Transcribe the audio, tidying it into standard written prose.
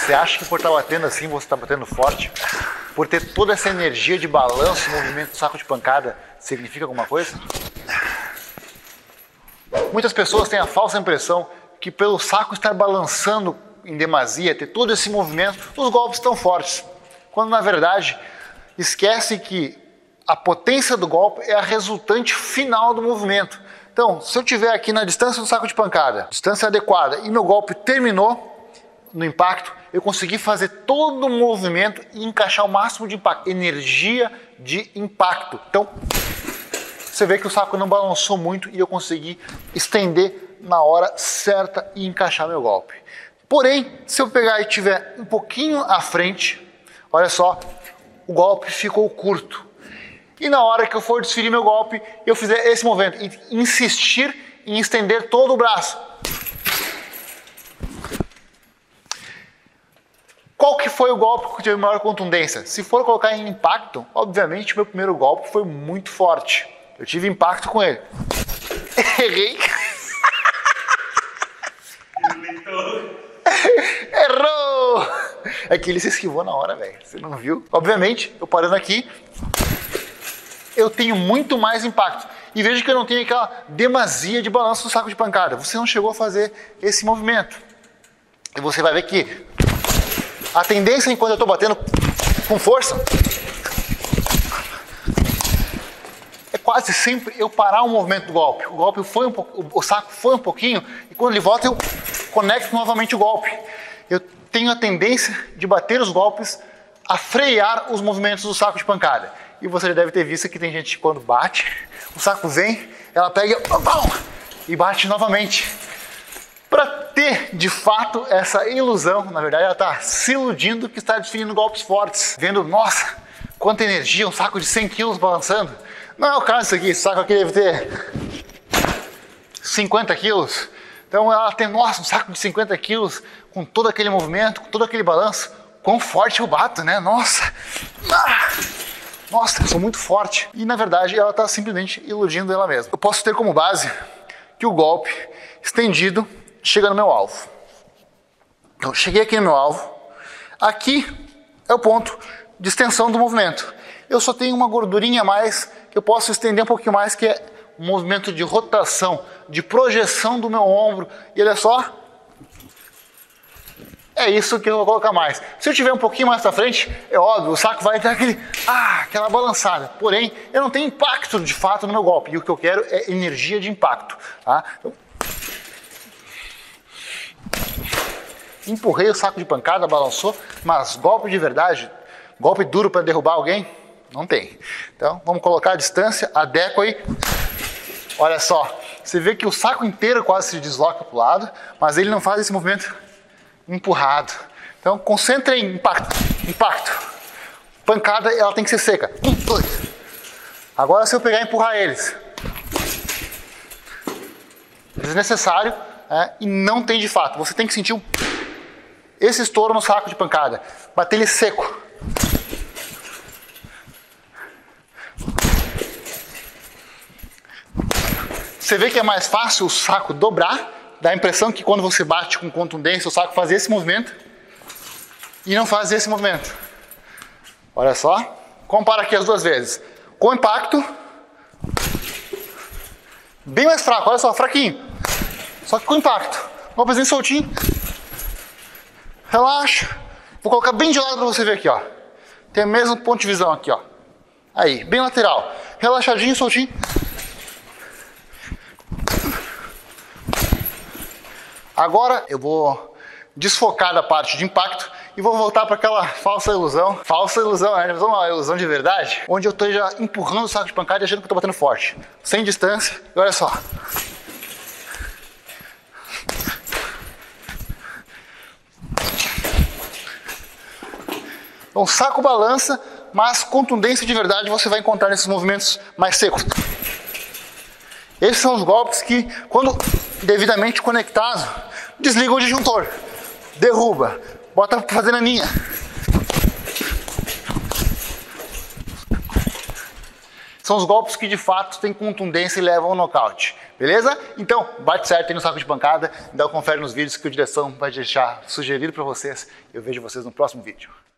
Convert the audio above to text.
Você acha que por estar batendo assim, você está batendo forte? Por ter toda essa energia de balanço, movimento do saco de pancada, significa alguma coisa? Muitas pessoas têm a falsa impressão que pelo saco estar balançando em demasia, ter todo esse movimento, os golpes estão fortes. Quando na verdade, esquece que a potência do golpe é a resultante final do movimento. Então, se eu estiver aqui na distância do saco de pancada, distância adequada, e meu golpe terminou no impacto, eu consegui fazer todo o movimento e encaixar o máximo de impacto, energia de impacto. Então, você vê que o saco não balançou muito e eu consegui estender na hora certa e encaixar meu golpe. Porém, se eu pegar e estiver um pouquinho à frente, olha só, o golpe ficou curto. E na hora que eu for desferir meu golpe, eu fizer esse movimento e insistir em estender todo o braço. Qual que foi o golpe que teve maior contundência? Se for colocar em impacto, obviamente meu primeiro golpe foi muito forte. Eu tive impacto com ele. Errei. Errou! É que ele se esquivou na hora, velho. Você não viu? Obviamente, eu parando aqui, eu tenho muito mais impacto. E veja que eu não tenho aquela demasia de balanço do saco de pancada. Você não chegou a fazer esse movimento. E você vai ver que a tendência enquanto eu estou batendo com força é quase sempre eu parar o movimento do golpe. O golpe foi um pouco, o saco foi um pouquinho e quando ele volta eu conecto novamente o golpe. Eu tenho a tendência de bater os golpes a frear os movimentos do saco de pancada. E você já deve ter visto que tem gente que quando bate, o saco vem, ela pega e bate novamente. Para ter, de fato, essa ilusão, na verdade ela está se iludindo que está definindo golpes fortes. Vendo, nossa, quanta energia, um saco de 100 quilos balançando. Não é o caso isso aqui, esse saco aqui deve ter 50 quilos. Então ela tem, nossa, um saco de 50 quilos com todo aquele movimento, com todo aquele balanço. Quão forte eu bato, né? Nossa! Nossa, eu sou muito forte. E na verdade ela está simplesmente iludindo ela mesma. Eu posso ter como base que o golpe estendido chega no meu alvo. Então, cheguei aqui no meu alvo. Aqui é o ponto de extensão do movimento. Eu só tenho uma gordurinha a mais que eu posso estender um pouquinho mais, que é um movimento de rotação, de projeção do meu ombro. E olha só, é isso que eu vou colocar mais. Se eu tiver um pouquinho mais para frente, é óbvio, o saco vai dar aquela balançada. Porém, eu não tenho impacto de fato no meu golpe. E o que eu quero é energia de impacto. Tá? Então, empurrei o saco de pancada, balançou, mas golpe de verdade, golpe duro para derrubar alguém, não tem. Então, vamos colocar a distância, adequa aí. Olha só, você vê que o saco inteiro quase se desloca para o lado, mas ele não faz esse movimento empurrado. Então, concentra em impacto, impacto. Pancada, ela tem que ser seca. 1, 2. Agora, se eu pegar e empurrar eles, desnecessário, e não tem de fato. Você tem que sentir esse estouro no saco de pancada. Bater ele seco. Você vê que é mais fácil o saco dobrar. Dá a impressão que quando você bate com contundência, o saco faz esse movimento. E não faz esse movimento. Olha só. Compara aqui as duas vezes. Com impacto. Bem mais fraco. Olha só, fraquinho. Só que com impacto. Golpezinho soltinho. Relaxa. Vou colocar bem de lado para você ver aqui, ó. Tem o mesmo ponto de visão aqui, ó. Aí, bem lateral. Relaxadinho, soltinho. Agora eu vou desfocar da parte de impacto e vou voltar para aquela falsa ilusão. Falsa ilusão, né? Uma ilusão de verdade. Onde eu estou já empurrando o saco de pancada e achando que estou batendo forte. Sem distância. E olha só. Então, saco balança, mas contundência de verdade você vai encontrar nesses movimentos mais secos. Esses são os golpes que, quando devidamente conectado, desliga o disjuntor, derruba, bota para fazer naninha. são os golpes que de fato têm contundência e levam ao nocaute. Beleza? Então, bate certo aí no saco de pancada, dá uma confere nos vídeos que o Direção vai deixar sugerido para vocês. Eu vejo vocês no próximo vídeo.